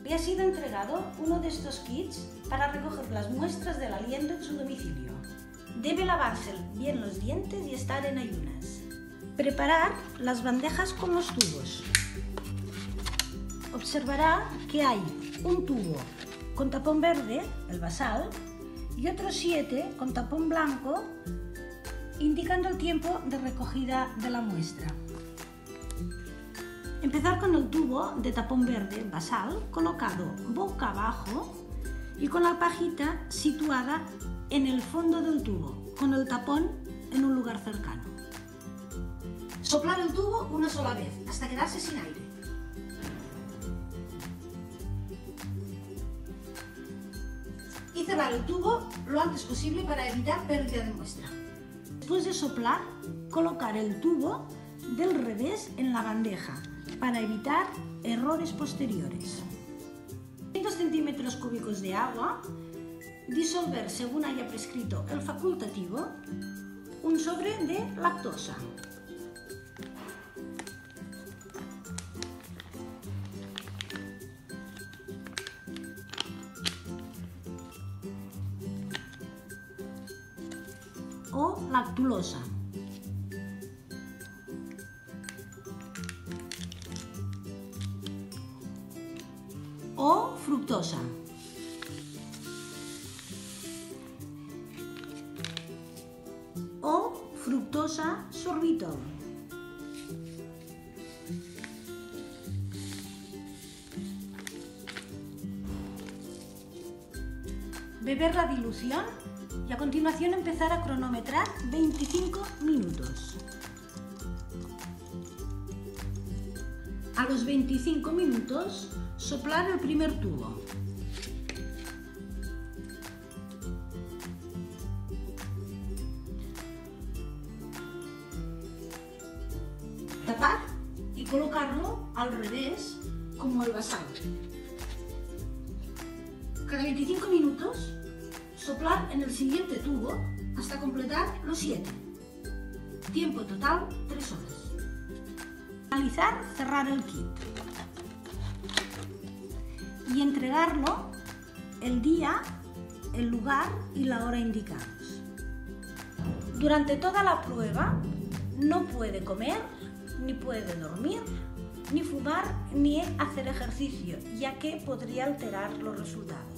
le ha sido entregado uno de estos kits para recoger las muestras del aliento en su domicilio. Debe lavarse bien los dientes y estar en ayunas. Preparar las bandejas con los tubos. Observará que hay un tubo con tapón verde, el basal, y otros 7 con tapón blanco, indicando el tiempo de recogida de la muestra. Empezar con el tubo de tapón verde, basal, colocado boca abajo y con la pajita situada en el fondo del tubo, con el tapón en un lugar cercano. Soplar el tubo una sola vez, hasta quedarse sin aire. Y cerrar el tubo lo antes posible para evitar pérdida de muestra. Después de soplar, colocar el tubo del revés en la bandeja para evitar errores posteriores. 200 centímetros cúbicos de agua, disolver según haya prescrito el facultativo, un sobre de lactosa. O lactulosa. O fructosa. O fructosa sorbitol. Beber la dilución y a continuación empezar a cronometrar 25 minutos. A los 25 minutos, soplar el primer tubo. Tapar y colocarlo al revés, como el basal. Cada 25 minutos, soplar en el siguiente tubo hasta completar los 7. Tiempo total 3 horas. Finalizar, cerrar el kit y entregarlo el día, el lugar y la hora indicados. Durante toda la prueba no puede comer, ni puede dormir, ni fumar, ni hacer ejercicio, ya que podría alterar los resultados.